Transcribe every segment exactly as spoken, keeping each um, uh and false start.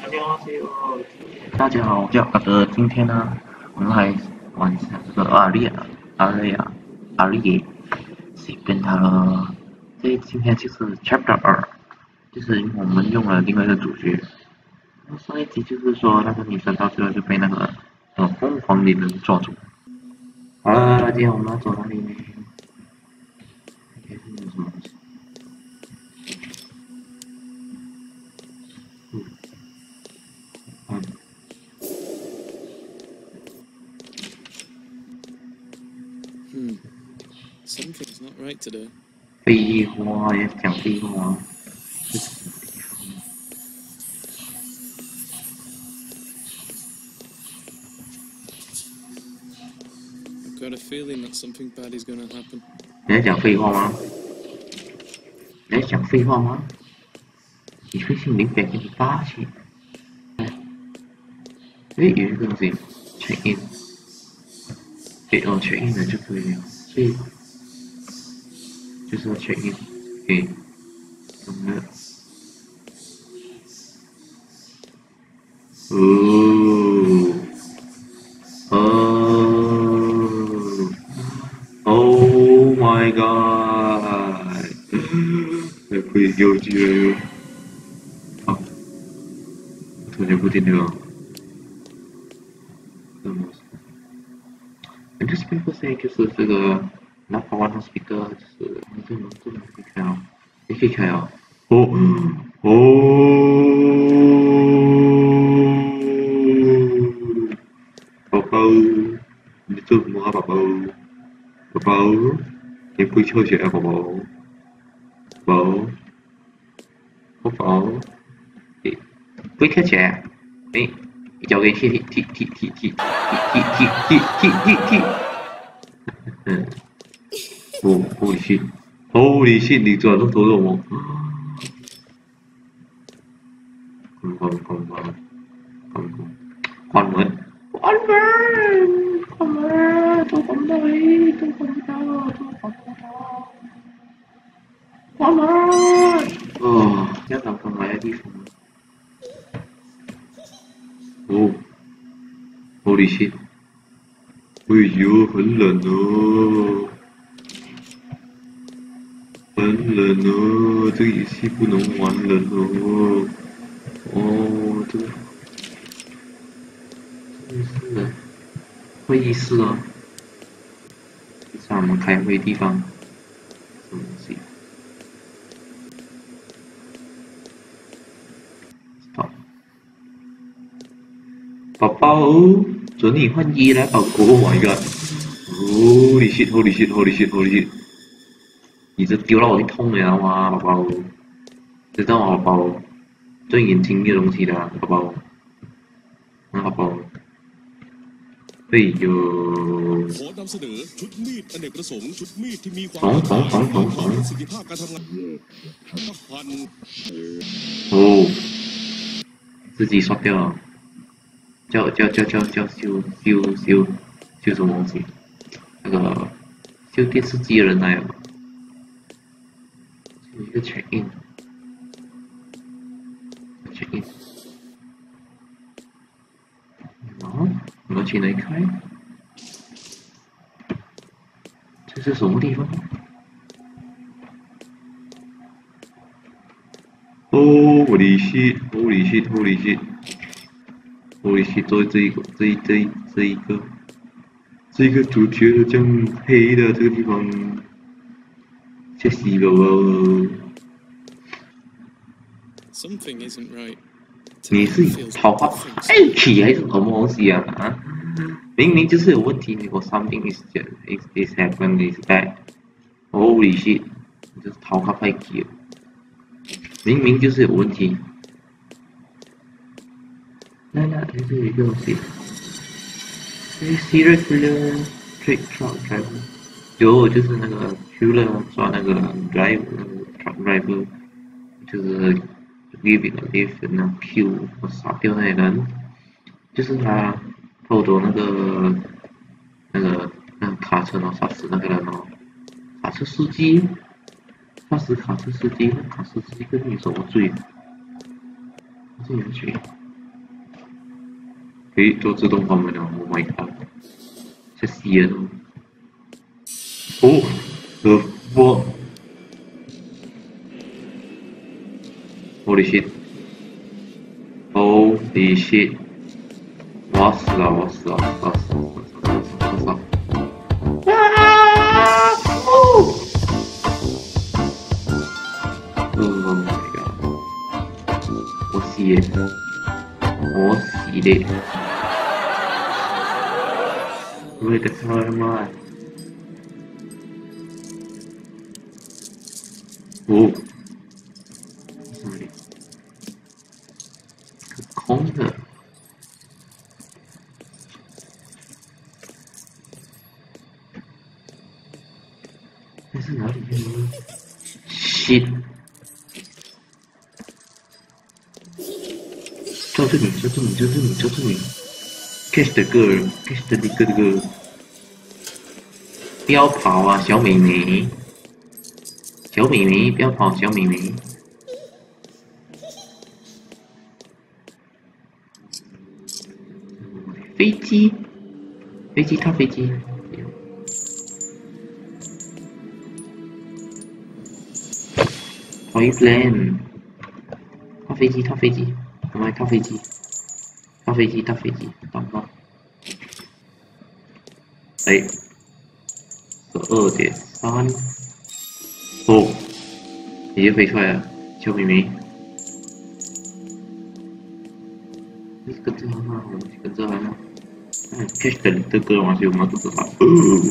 大家好，我叫阿德。今天呢，我们来玩一下这个阿丽亚、阿丽亚、阿丽耶，随便他了。这今天就是 Chapter 二，就是我们用了另外一个主角。上一集就是说那个女生到最后就被那个呃疯狂的人抓住。好了，今天我们要走哪里呢？看有什么东西。嗯。嗯。 Hmm. Something's not right today. 废话也讲废话。 I've got a feeling that something bad is going to happen. 你在讲废话吗？你在讲废话吗？你会心灵被给你发现。哎，有一个东西 check in， 哎哦 check in 了就可以了，所以就是要 check in， 哎，懂了。哦哦 ，Oh my god！ 哎，可以有机会了。好，突然不听了。Just people say 就是这个 number one speaker 就是你这能这能可以开哦，你可以开哦。哦哦，宝宝，你做什么啊，宝宝？宝宝，你不会跳起来啊，宝宝？宝宝，宝宝，诶，不会跳起来？诶，你交给踢踢踢踢踢踢踢踢踢踢踢踢。嗯，哦 ，Holy shit，Holy shit，你转动头了吗？关关关关关关门，关门，关门，都关不到诶，都关不到，都关不到，关门！哦，要找关门的地方。哦，Holy shit，哎呦，很冷哦。很冷哦，这个游戏不能玩了哦。哦，这个真是的，会议室哦，像我们开会地方，什么东西？好，宝宝，准你换衣了，宝宝 ，Oh my god！Holy shit！Holy shit！Holy shit！Holy shit！你这丢到我的痛了吗，宝宝？知道吗，宝宝？最眼睛的东西的，宝宝。啊，宝宝。哎呦！ ขอนำเสนอชุดมีดอเนกประสงค์ชุดมีดที่มีความของของของของของประสิทธิภาพการทำงานพัน哦，自己刷掉了，叫叫叫叫叫修修修修什么东西？那个修电视机的人来了，有一个 check in，check in，哦，我们去哪里开？这是什么地方？Holy shit！Holy shit！Holy shit！Holy shit！这这一个这一这一这一个这一个主角的这样黑的这个地方，吓死了哦！ Something isn't right. 你是桃花派系还是什么东西啊？啊，明明就是有问题，你说 something is is is happening is bad。Holy shit！ 你这是桃花派系，明明就是有问题。那那这是一个东西。Serious killer trick truck driver， 有就是那个 killer 抓那个 driver 那个 truck driver， 就是。give it a lift， 然后 kill 杀掉那个人，就是他偷走那个那个那个卡车，然后杀死那个人哦，卡车司机，杀死卡车司机，卡车司机跟你什么罪？这有罪。 诶，做自动关门了 ！Oh my god！ 吓死人了！哦 ，the fuck！ Holy shit！Holy shit！ 我要死了！我要死了！我要死了！我操！我操！我操！啊！哦 ！Oh my god！ 我死了！我死了！ Where the hell am I? Oh， 什么的？空的。这是哪里呢 ？Shit！ 抓住你！抓住你！抓住你！抓住你 ！Catch the girl! Catch the little girl! 不要跑啊，小美眉！小美眉，不要跑，小美眉！飞机，飞机，套飞机！Toy plane， 套飞机，套飞机，赶快套飞机，套飞机，套飞机，到不到？哎。 十二点三，哦，已经飞出来了，小妹妹，你跟着他吗？我们跟着他吗？哎 ，catch the little girl 还是我们跟着他？哦，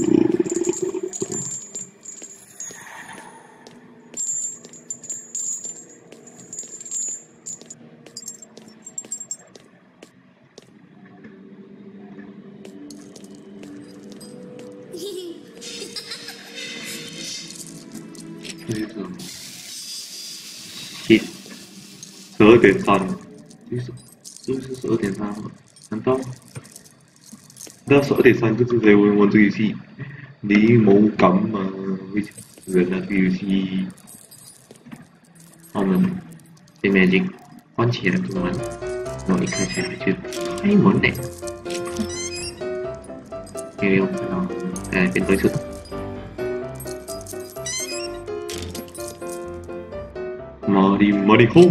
这个，shit， 十二点三，这是这是十二点三吗？难道？那十二点三就是在玩玩这个游戏？你冇感嘛？为什么人那个游戏？我们 Magic 关起来不玩，然后一开起来就开门嘞。没有看到，哎，变对策。 玛丽玛丽 home，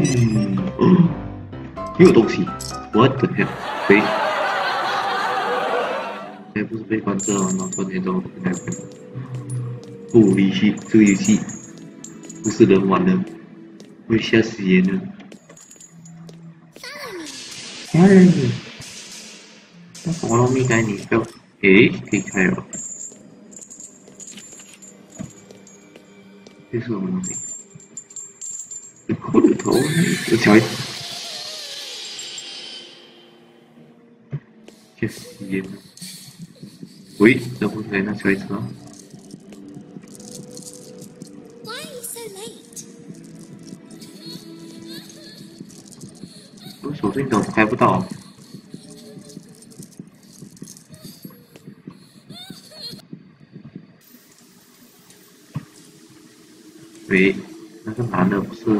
有东西 ，what the hell？ 被，哎，不是被关着了吗？关键之后被关。不离戏，这个游戏不是人玩的，会吓死人的。哎，那佛罗米该你不要，诶，可以开了。这是什么东西？ 骷髅头，我瞧一下，这死人了！喂，这不是在那瞧一次啊？我手电筒开不到。喂，那个男的不是？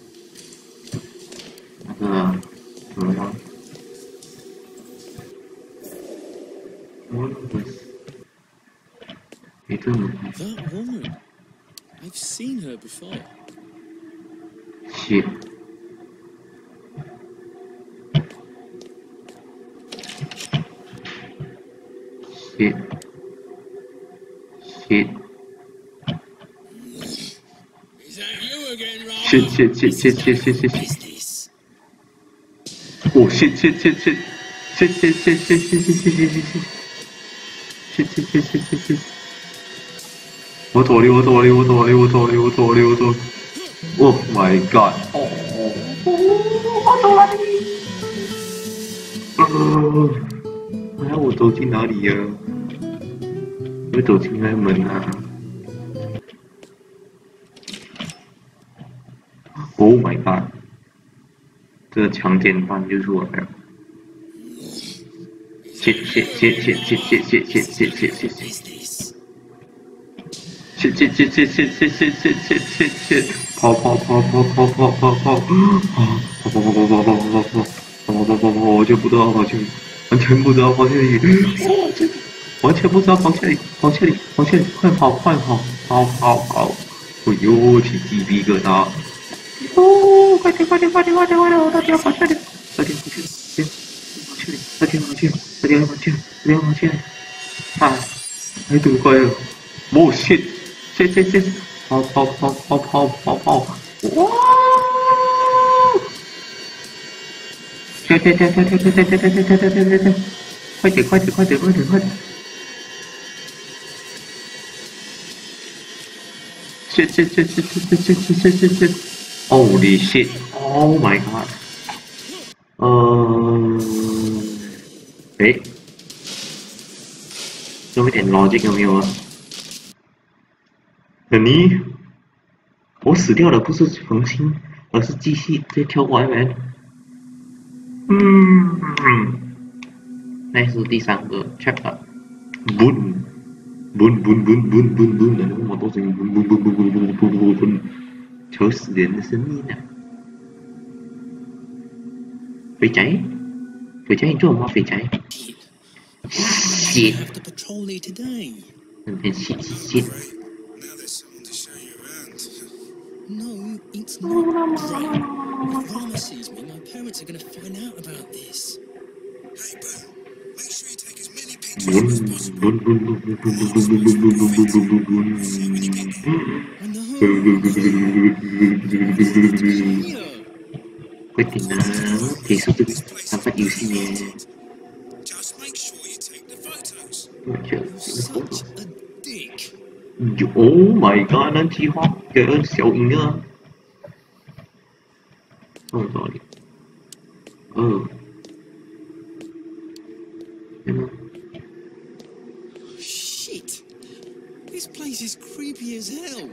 那什么吗？我不是，你这么 That woman. I've seen her before. shit shit shit Is that you again, Rob? shit shit shit shit shit shit shit shit Oh shit shit shit shit shit shit shit shit shit shit shit shit shit shit shit shit shit shit 我躲离我躲离我躲离我躲离我躲离我躲 Oh my god 哦我躲哪里呃还要我走进哪里呀我走进那门啊 Oh my god 这个强奸犯就出来了！切切切切切切切切切切切切！切切切切切切切切切切切！跑跑跑跑跑跑跑跑！啊！跑跑跑跑跑跑跑跑跑跑跑跑跑！我就不知道跑去完全不知道跑去哪里，哇，这完全不知道跑去哪里，跑去哪里，跑去哪里，快跑，快跑，跑跑跑！哎呦，起鸡皮疙瘩！哦，快点，快点，快点，快点，快点，我到底要跑去哪里？快点，快点，快点，快点，快点，快点，快点，快点！啊，还这么快啊！哦，shit，shit shit shit，跑跑跑跑跑跑跑！哇！跳跳跳跳跳跳跳跳跳跳跳跳跳跳！快点快点快点快点快点！shit shit shit shit shit shit shit shit shit shit！Holy shit! Oh my god！ 呃，诶，有一点逻辑有没有啊？你，我死掉的不是恒星，而是机器在跳过来面。嗯，那是第三个 chapter。boom boom boom boom boom boom boom 的那么多声音 boom boom boom boom boom boom boom boom， 求死人的声音啊！肥仔，肥仔，你做什么？肥仔？shit！很 shit shit。 No, it's not right. If Rama sees me, my parents are going to find out about this. Hey, Ben, make sure you take as many pictures as possible. I know. 快点啊！结束这个打发游戏耶！ Just make sure you take the photos. 我觉得 Such a dick. Oh my god！ 那计划给人小赢啊！有道理。嗯。对吗 Shit. This place is creepy as hell.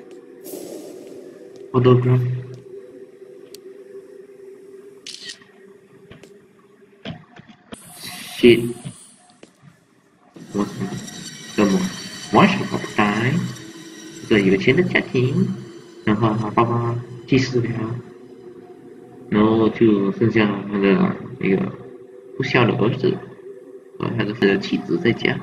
Photograph。shit！ 我怎么？我是个不呆。一个有钱的家庭，然后他爸爸去世了，然后就剩下他的那个不孝的儿子和他的妻子在家。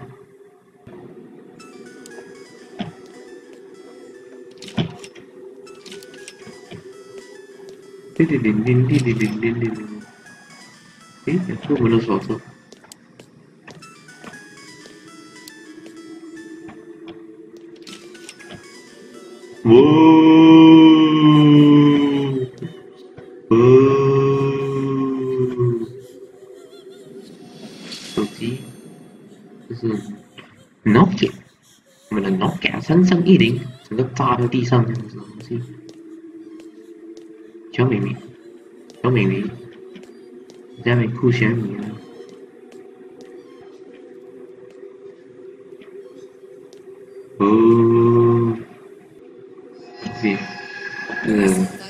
叮叮叮叮叮叮叮叮叮！诶，是我们的手册。哇！哇！手机，这是 Nokia， 我们的 Nokia 三三一零，整个炸到地上，这样子的东西。小美眉，小美眉，在那边哭小米啊！哦。对，嗯，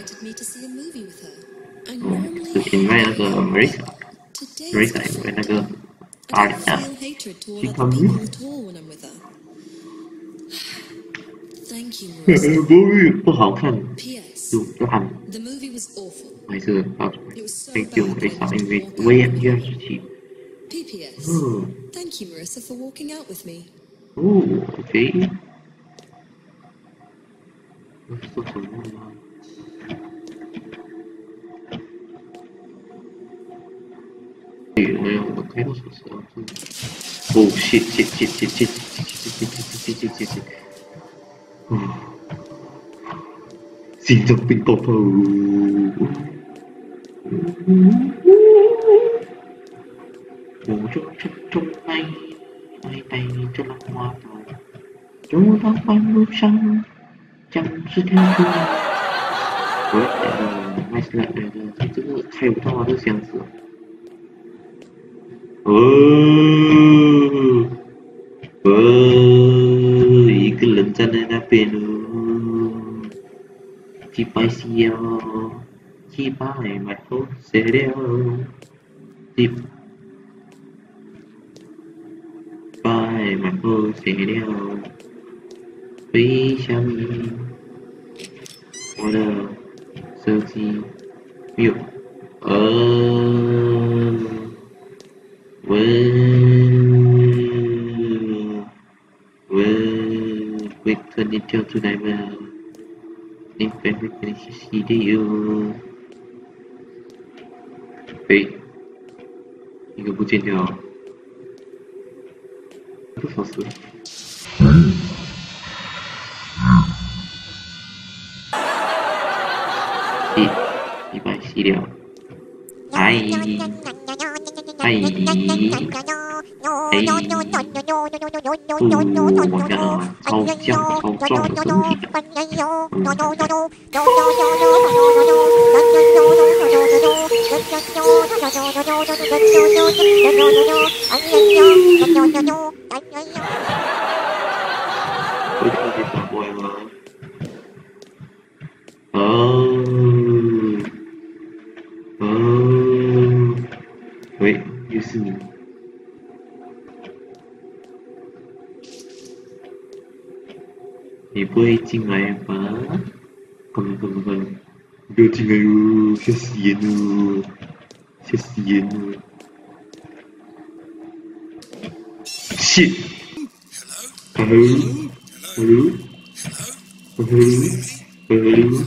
嗯，是因为那个 Marisa，Marisa 因为那个阿里啊，去看你。呃，movie 不好看，就烂，还是啊 ，Thank you Marisa，因为我也比较生气。嗯。 Thank you, Marissa, for walking out with me. 哦 ，OK。我说什么呢？对，我要我开到手势啊！哦，shit shit shit shit shit shit shit shit shit shit！ 啊，心脏病爆发！我就就就爱爱带你这浪花道，走到半路上。僵尸跳出来，我呃，麦斯莱来的，这个开不到啊，这个箱子。哦，哦，一个人站在那边哦，几百笑，几百埋头写了，几百埋头写了，飞小米。我的手机没有，呃，喂。 跟你跳出来吗？你会不会跟你洗洗的哟？诶，一个不见掉了，不锁死。洗，一把洗掉。哎，哎，哎，不，我讲了，超强超壮的身体。会特别打怪吗？哦，哦，喂，又是你。你不会进来吧？快点快点快点！不要进来哟，吓死人了，吓死人了！shit！ Hello hello hello hello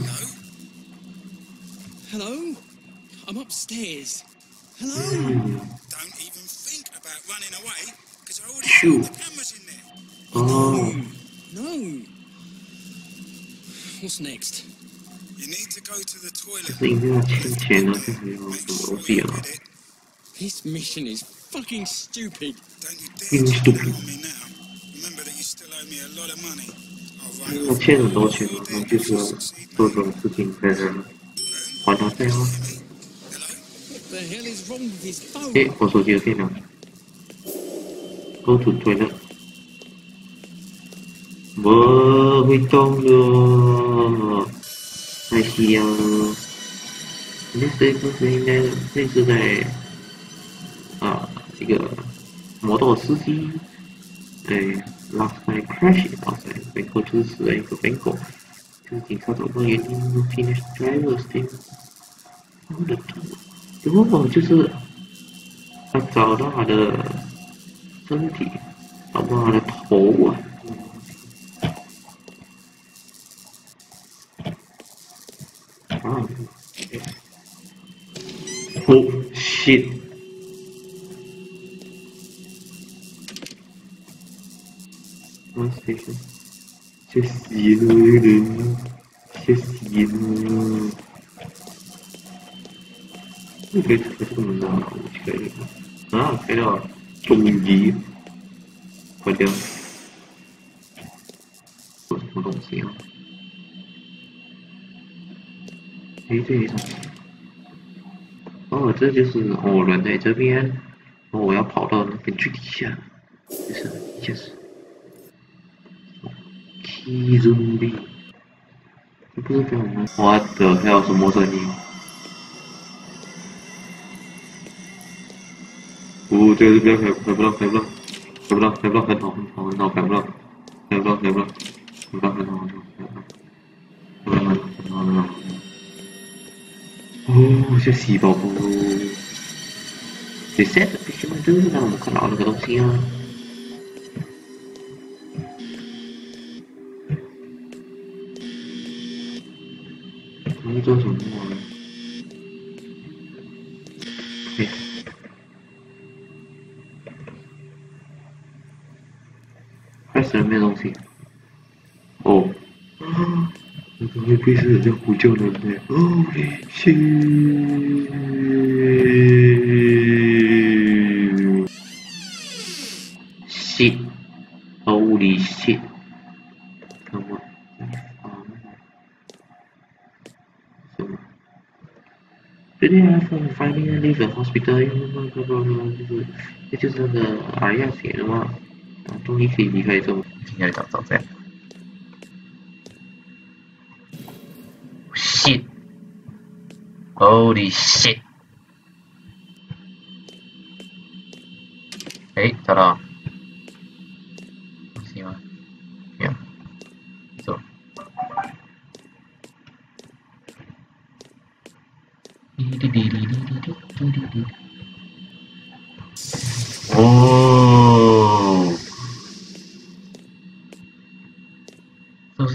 Hello? I'm upstairs. Hello? Don't even think about running away, because I already Shoo. put the cameras in there. Oh, No. What's next? You need to go to the 这 toilet. 是一定要欠钱啊，这还有什么 Make 东 sure 西 you 啊？ did it. This mission is fucking stupid. Don't you You dare cheat stupid. on me now. Remember that you still owe me a lot of money. I'll write 我 off 欠很多 all 钱 your 了，那 debt 就 if 是 you 要 succeed. 做这种事情在这儿还他债啊！ Hello? What the hell is wrong with his phone? 诶，我手机有电了。Go to toilet。我会动了，太细了。这是不是应该这是在啊这个摩托司机哎 last night crash outside Bangkok 就是死了一个 Bangkok， 就是警察找到原因 finish driver's thing， 然后的然后就是他找到他的身体，找不到他的头啊。啊！哦 shit！ One station， 吓死人！吓死人！你可以开这个门啊！我去开这个啊！开了，终于关掉。有什么东西啊？哎，这一场。哦，这就是哦，人在这边，哦，我要跑到那个最底下，就是一下子 ，key zombie， 这不是非常难。What the hell？什么声音？哦，这个这边开开不到，开不到，开不到，开不到，很好，很好，很好，开不到，开不到，开不到，开不到，很好，很好，开不到，开不到，很好，很好，很好。哦，这死宝宝！你 set 必须蛮真的，我们看到那个东西啊。我们做什么啊？哎，开始了没东西。哦，啊，那个会不会是人家呼叫人呢？哦，谢。shit! Holy shit! Come on. So, today I found finally leave the hospital. 就是这就是那个阿亚写的嘛，终于可以离开这种现在找找这样。shit! Holy shit! 哎，找到了。东西吗？没有。走。哦，